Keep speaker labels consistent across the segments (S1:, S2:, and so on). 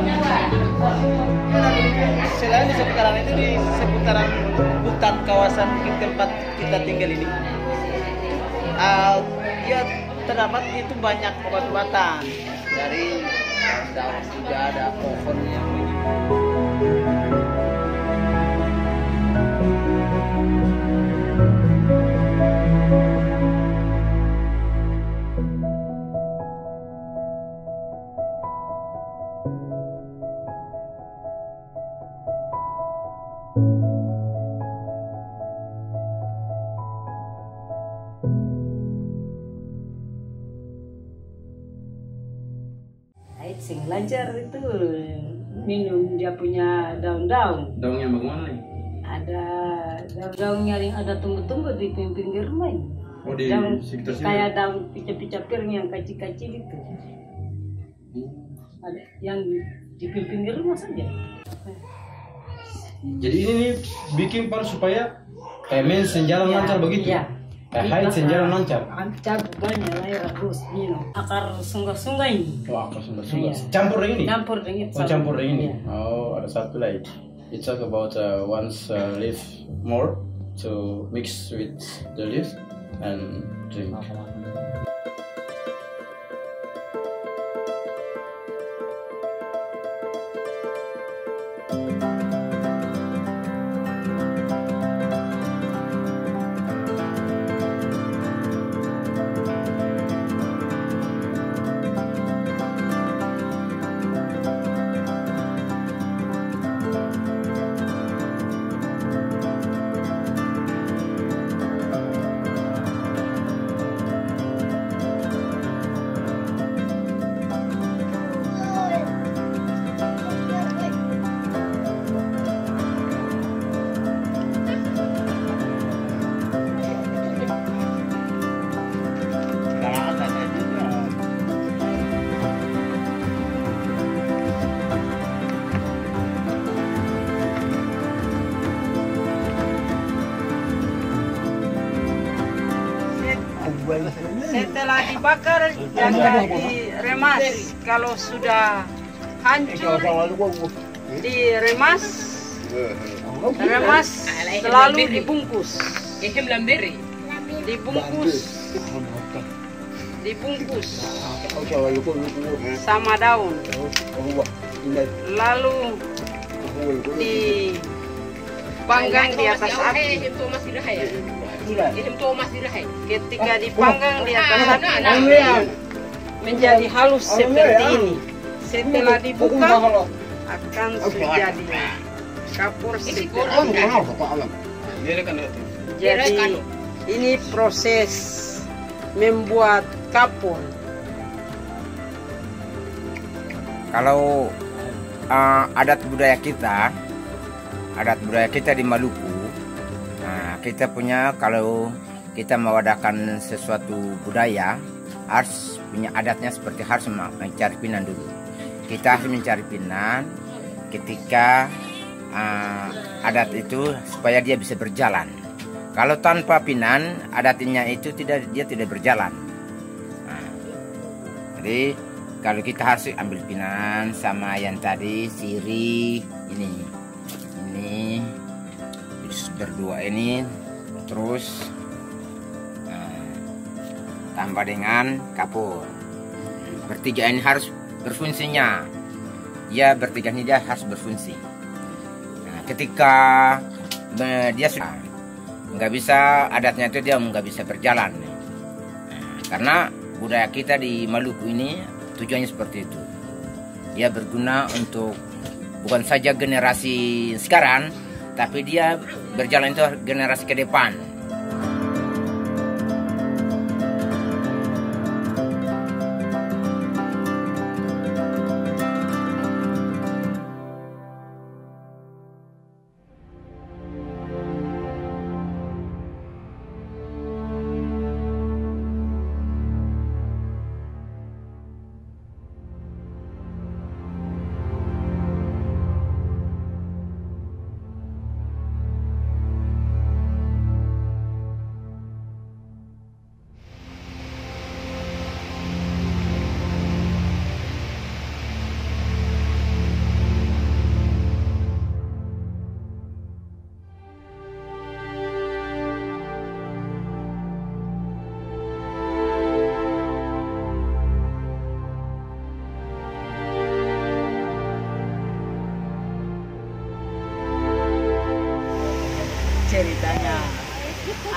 S1: Selain di seputaran itu, di seputaran hutan kawasan tempat kita tinggal ini, ya terdapat itu banyak obat-obatan dari daun, juga ada pohon yang
S2: sing lancar itu minum dia punya daun-daun.
S3: Daunnya bagaimana nih?
S2: Ada daun-daunnya yang ada tumbuh-tumbuh di pinggir rumah.
S3: Oh, di
S2: daun,
S3: sekitar sini?
S2: kayak daun pica-pica piring yang kecil-kecil itu. Ada yang di pinggir rumah saja.
S3: Jadi ini nih bikin par supaya temen senjalan lancar begitu?
S2: Iya.
S3: Haid senjalan lancar?
S2: Cabu banyak air terus minum. Akar sungai-sungai ini.
S3: Oh, akar sungai-sungai.
S2: Iya.
S3: Campur dengan ini?
S2: Campur dengan
S3: Oh, campur dengan ini?
S2: Iya.
S3: Oh, ada satu lagi. It's talk about once leaf more to mix with the leaf and drink.
S4: Setelah dibakar jangan diremas. Kalau sudah hancur diremas, selalu dibungkus. Dibungkus sama daun, lalu dipanggang di atas api. Ketika dipanggang di atas api nanti menjadi halus seperti ini. Setelah dibuka akan jadi kapur seperti ini. Jadi ini proses membuat kapur.
S5: Kalau adat budaya kita di Maluku, kita punya, kalau kita mewadakan sesuatu budaya harus punya adatnya, seperti harus mencari pinang dulu. Kita harus mencari pinang ketika adat itu supaya dia bisa berjalan. Kalau tanpa pinang, adatnya itu dia tidak berjalan. Jadi kalau kita harus ambil pinang sama yang tadi sirih ini berdua ini, terus tambah dengan kapur. Bertiga ini harus berfungsinya. Ya, bertiga ini dia harus berfungsi. Ketika dia sudah nggak bisa, adatnya itu dia nggak bisa berjalan. Karena budaya kita di Maluku ini tujuannya seperti itu. Dia berguna untuk bukan saja generasi sekarang, tapi dia berjalan itu generasi ke depan.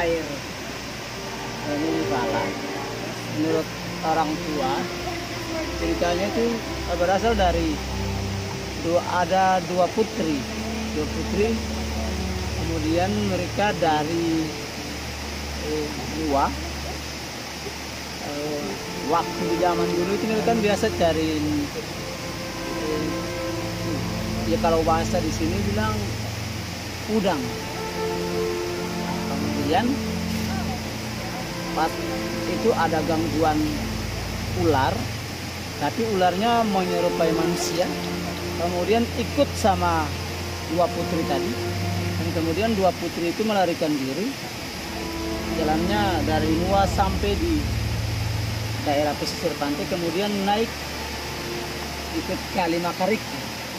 S1: air ini pala. Menurut orang tua ceritanya itu berasal dari ada dua putri, kemudian mereka dari gua. Waktu zaman dulu itu mereka kan biasa cari ya kalau bahasa di sini bilang udang. Kemudian pas itu ada gangguan ular, tapi ularnya menyerupai manusia. Kemudian ikut sama dua putri tadi, dan kemudian dua putri itu melarikan diri. Jalannya dari Nuwa sampai di daerah pesisir pantai, kemudian naik ikut Kali Makariki.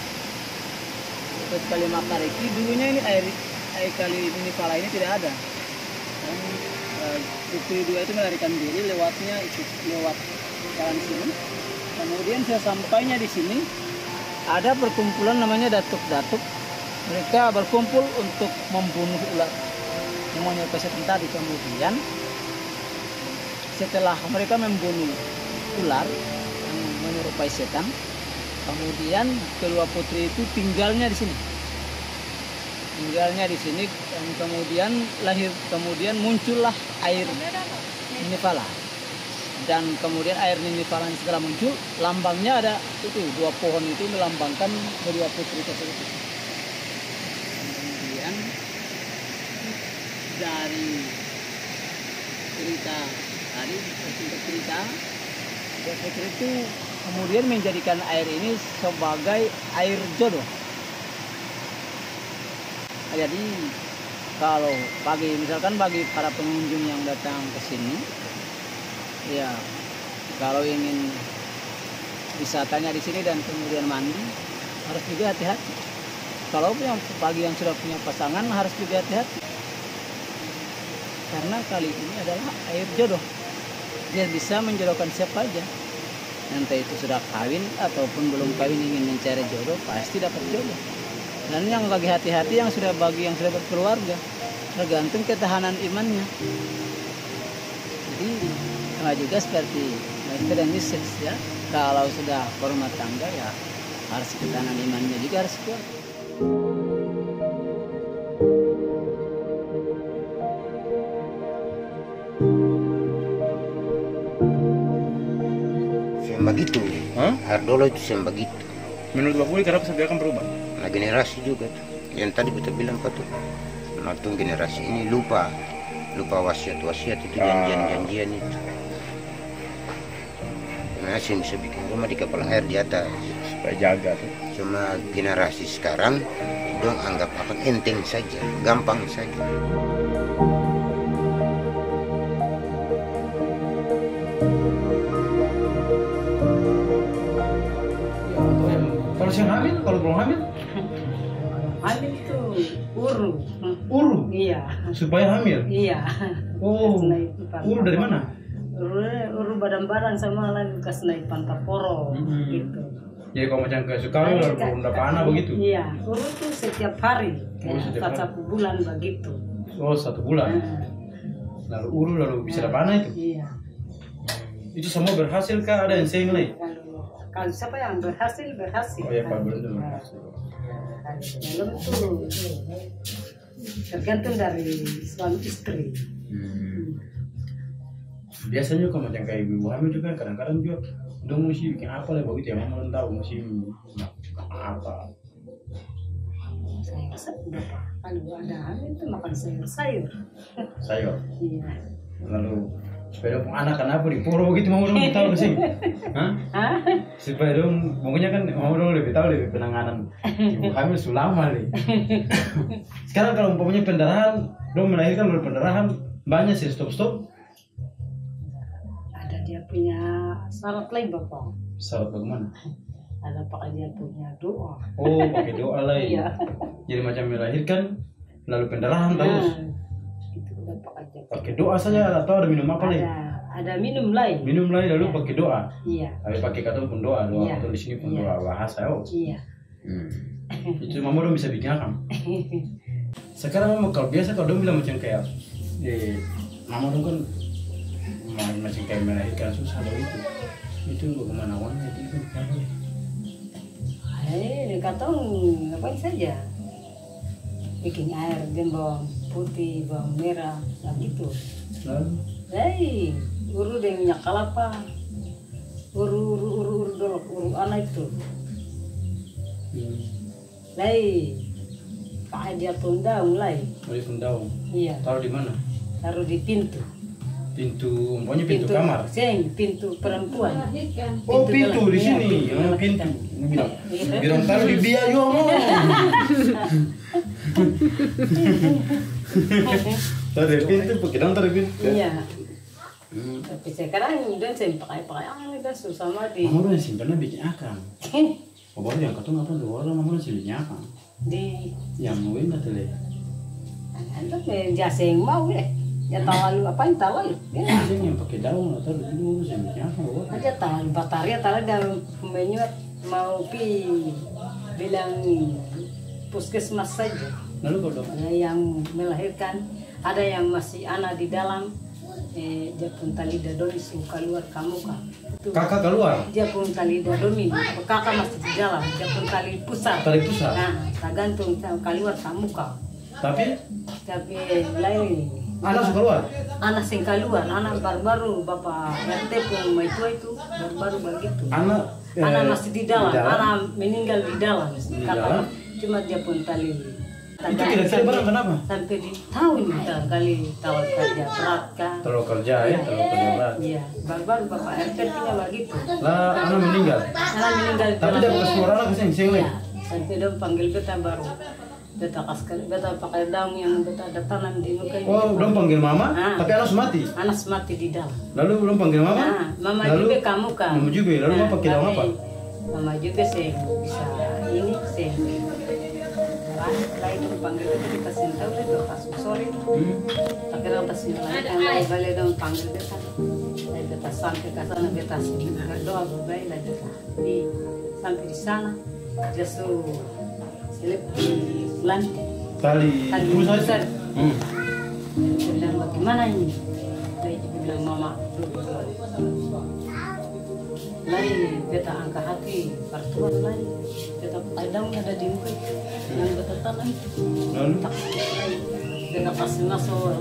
S1: Ikut Kali Makariki, dulunya ini air kali ini pala ini tidak ada. Dan putri dua itu melarikan diri, lewat jalan sini. Kemudian sesampainya di sini ada perkumpulan namanya datuk-datuk. Mereka berkumpul untuk membunuh ular yang menyerupai setan tadi. Kemudian setelah mereka membunuh ular yang menyerupai setan, kemudian kedua putri itu tinggalnya di sini. Dan kemudian muncullah air Ninipala. Dan kemudian air Ninipala setelah muncul, lambangnya ada itu dua pohon itu melambangkan kedua putri tersebut. Kemudian dari cerita tadi, dua putri itu kemudian menjadikan air ini sebagai air jodoh. Jadi kalau misalkan bagi para pengunjung yang datang ke sini, ya kalau ingin wisatanya di sini dan kemudian mandi, harus juga hati-hati. Kalau bagi yang sudah punya pasangan harus juga hati-hati. Karena kali ini adalah air jodoh. Dia bisa menjodohkan siapa aja. Entah itu sudah kawin ataupun belum kawin ingin mencari jodoh, pasti dapat jodoh. Dan yang lagi hati-hati yang sudah berkeluarga, tergantung ketahanan imannya. Jadi sama juga seperti Mister dan Mrs. ya. Kalau sudah berumah tangga ya harus ketahanan imannya juga harus kuat.
S5: Begitu, Hardolo itu begitu.
S3: Menurut Bapak Puli kenapa sampai akan berubah?
S5: Nah generasi juga tuh, yang tadi kita bilang Pak tuh, nah tuh generasi ini lupa wasiat itu, janjian itu. Masih bisa bikin rumah di kapal air di atas
S3: Supaya jaga tuh.
S5: Cuma generasi sekarang dong anggap apa enteng saja, gampang saja.
S3: Kalau siang hamil, kalau belum hamil?
S2: Hamil itu uru.
S3: Uru?
S2: Iya.
S3: Supaya hamil?
S2: Iya.
S3: Oh, uru dari mana?
S2: Uru badan-badan sama lain bekas naik Pantaporo gitu.
S3: Jadi kalau macam ke Sukawi lalu belum dapat anak begitu?
S2: Iya, uru itu setiap hari, kayak satu bulan begitu.
S3: Oh, 1 bulan? Lalu uru lalu bisa dapat anak itu?
S2: Iya.
S3: Itu semua berhasil kah? Ada yang saya nilai?
S2: Kalau siapa yang berhasil.
S3: Oh ya, Pak Belum berhasil.
S2: Belum tuh tergantung dari suami istri.
S3: Biasanya kalau macam kayak ibu hamil juga kadang-kadang juga dong mesti bikin apa lah begitu ya, mama belum tahu mesti apa.
S2: Saya rasa berapa kalau ada hamil itu makan sayur.
S3: Sayur.
S2: Iya.
S3: Lalu supaya dong anak kenapa di puro begitu mau dong tahu sih? Hah? Supaya dong pokoknya kan mau dong lebih tahu lebih penanganan ibu hamil selama nih. Sekarang kalau umpamanya pendarahan dong melahirkan lalu pendarahan banyak sih stop.
S2: Ada dia punya syarat lain Bapak.
S3: Syarat bagaimana?
S2: Ada pakai dia punya doa.
S3: Oh, pakai doa lain.
S2: Iya.
S3: Jadi macam melahirkan lalu pendarahan terus.
S2: Itu udah pakai
S3: Pakai doa saja atau ada minum apa lain?
S2: Ada minum lain.
S3: Minum lain lalu pakai doa.
S2: Iya.
S3: Tapi pakai kata pun doa
S2: Iya.
S3: atau di sini pun doa bahasa oh.
S2: Iya.
S3: Itu mama dong bisa bikin apa? Sekarang mama kalau biasa kalau dong bilang macam kayak mama dong kan masih kayak melahirkan susah loh itu bagaimana awalnya itu kenapa?
S2: Katong ngapain saja, bikin air dan bawang putih, bawang merah, nah gitu.
S3: Lalu?
S2: Uru dengan minyak kelapa, uru dolok, uru anak itu. Pakai dia daun
S3: Beli daun.
S2: Iya.
S3: Taruh di mana?
S2: Taruh di pintu.
S3: Pokoknya pintu kamar.
S2: Pintu perempuan.
S3: Oh, pintu di sini.
S2: Iya,
S3: Pintu. Bilang taruh di biaya. Taruh di pintu, taruh di pintu.
S2: Iya. Tapi sekarang udah saya pakai udah susah mati.
S3: Mama udah simpannya bikin akang. Oh, baru yang ketemu apa tuh? Orang mama udah simpannya akang.
S2: Di
S3: Yang mau ini tuh le.
S2: Anda jasa yang mau deh. Ya tahu apa yang tahu ya.
S3: Yang pakai daun atau dulu simpannya akang.
S2: Aja tahu baterai tahu dalam pembenyut mau bilang puskesmas saja.
S3: Lalu kalau dokter?
S2: Ada yang melahirkan, ada yang masih anak di dalam. Dia pun tali dadoni suka keluar kamu kak.
S3: Kakak keluar?
S2: Dia pun tali dadoni, kakak masih di dalam. Dia pun tali pusat.
S3: Tali pusat?
S2: Nah, tergantung keluar kamu kak.
S3: Tapi
S2: lain.
S3: anak suka keluar?
S2: Anak sing keluar, anak baru-baru bapak RT pun itu baru-baru begitu. Anak masih di dalam, anak meninggal di dalam. Kakak cuma dia pun tali.
S3: Itu kira-kira barang kenapa?
S2: Sampai di tahun kali tahun kerja berat kan.
S3: Terlalu kerja ya, terlalu kerja berat.
S2: Iya, baru-baru bapak RT tinggal begitu.
S3: Lah, anak meninggal.
S2: Anak meninggal.
S3: Tapi dia bekas suara anak kesing
S2: Iya, sampai dia panggil beta baru. Beta kasih, beta pakai daun yang beta ada tanam di muka.
S3: Oh, belum panggil mama, tapi anak mati.
S2: Anak mati di dalam.
S3: Lalu belum panggil mama?
S2: Nah, mama
S3: lalu,
S2: juga kamu kan.
S3: Mama juga, lalu mama pakai daun apa?
S2: Mama juga sih bisa ini sih. Lain panggil kita tahu itu pas sore. Akhirnya pas melahirkan balik dong panggil beta. Saya beta sampai ke sana beta berdoa berbaik lah beta. Sampai di sana dia suruh selip di lantai.
S3: Tali
S2: besar. Dia bilang bagaimana ini? Dia bilang mama lain beta angka hati pertuan lain beta padang ada di muka yang beta tanam
S3: lalu
S2: beta kasih masuk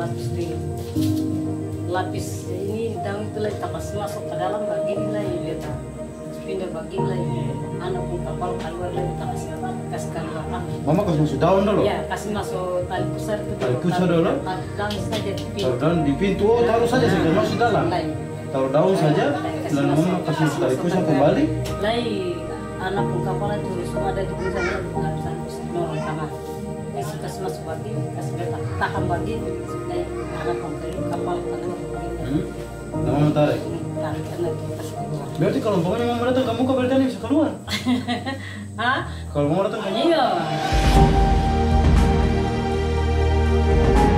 S2: lapis ini daun itu lagi kasih masuk ke dalam bagian lain beta pindah bagian lain anak pun kapal keluar lagi beta kasih keluar
S3: mama kasih masuk daun dulu?
S2: Ya kasih masuk tali pusar itu
S3: tali pusar dulu?
S2: daun saja di pintu
S3: taruh daun di pintu, oh taruh saja sih masuk dalam? taruh daun saja dan mama kasih tali pusar kembali
S2: lain anak pun kapal itu semua ada di pintu nggak bisa nolong sama kasih masuk bagian kasih beta tahan bagian lain anak pun kapal keluar
S3: nah mama tarik?
S2: tarik karena kasih keluar
S3: berarti kalau umpamanya mama datang kamu kabar dia bisa keluar?
S2: Hah?
S3: Kalau mama datang kamu?
S2: Iya.